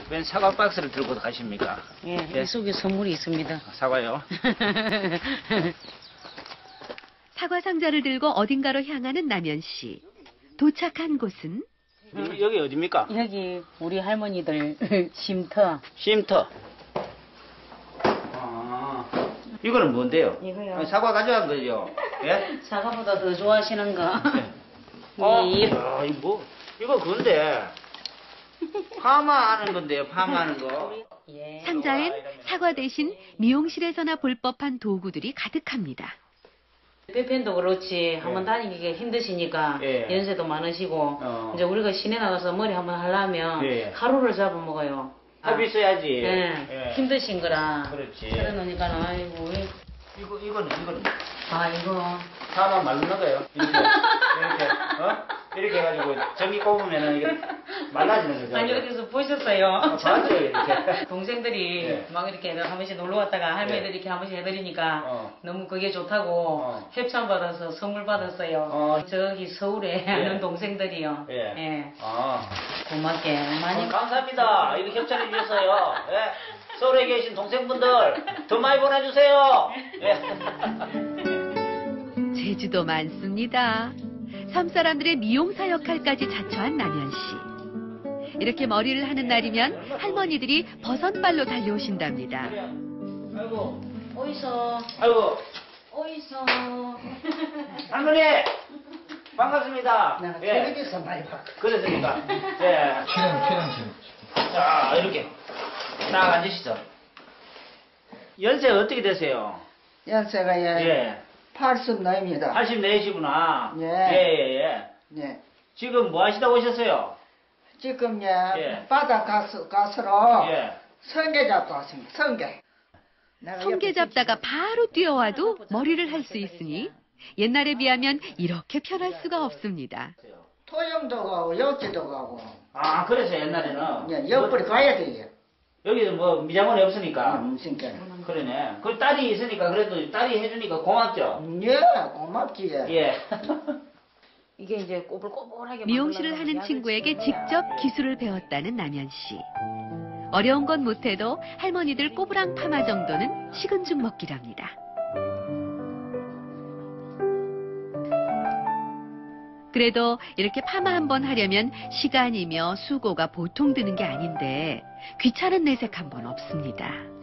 웬 사과 박스를 들고 가십니까? 예, 예. 이 속에 선물이 있습니다. 사과요? 사과 상자를 들고 어딘가로 향하는 남현 씨. 도착한 곳은 여기 어딥니까? 여기 우리 할머니들 쉼터. 쉼터. 아, 이거는 뭔데요? 이거요. 사과 가져간 거죠? 예? 사과보다 더 좋아하시는 거. 이거 뭐, 이거 그건데. 파마하는 건데요, 파마하는 거. 예. 상자엔 사과 대신 미용실에서나 볼 법한 도구들이 가득합니다. 빼펜도 그렇지 한번 다니기가 힘드시니까 예. 연세도 많으시고 이제 우리가 시내 나가서 머리 한번 하려면 예. 하루를 잡아먹어요. 합이 있어야지. 예. 예. 힘드신 거라. 그렇지. 그래 놓으니까 아이고. 이거는. 아 이거. 파마 말르는 거예요. 이렇게 해가지고 전기 꼽으면은 이게 말라지는 거죠. 아니 어디서 보셨어요? 봤죠, 이렇게. 동생들이 예. 막 이렇게 한 번씩 놀러 왔다가 할머니들이 예. 이렇게 한 번씩 해드리니까 너무 그게 좋다고 어. 협찬 받아서 선물 받았어요. 저기 서울에 하는 동생들이요. 예. 예. 아. 고맙게 많이. 감사합니다. 이렇게 협찬해 주셔서요. 예. 서울에 계신 동생분들 더 많이 보내주세요. 예. 제주도 많습니다. 섬 사람들의 미용사 역할까지 자처한 남현 씨. 이렇게 머리를 하는 날이면 할머니들이 버선발로 달려오신답니다. 아이고, 어이서 아이고, 어이서. 할머니 반갑습니다. 내가 예. 텔레비에서 많이 봤거든. 그렇습니까? 예. 촬영. 자, 이렇게 딱 앉으시죠. 연세가 어떻게 되세요? 연세가 예. 80나입니다. 84시구나. 예. 예. 네. 지금 뭐 하시다 오셨어요? 지금 예. 바다 가수로 예. 성게 잡고 왔습니다. 성게. 내가 성게 옆에 잡다가 바로 뛰어와도 머리를 할 수 있으니 옛날에 비하면 이렇게 편할 수가 없습니다. 토영도 가고 역지도 가고. 아, 그래서 옛날에는 예, 옆으로 가야 돼요. 여기서 뭐 미장원이 없으니까. 진짜. 그러네. 그 딸이 있으니까 그래도 딸이 해주니까 고맙죠. 예, 고맙지. 예. 이게 이제 꼬불꼬불하게 미용실을 만들려면 하는 친구에게 약을 직접 기술을 배웠다는 남현 씨. 어려운 건 못해도 할머니들 꼬부랑 파마 정도는 식은 죽 먹기랍니다. 그래도 이렇게 파마 한번 하려면 시간이며 수고가 보통 드는 게 아닌데 귀찮은 내색 한 번 없습니다.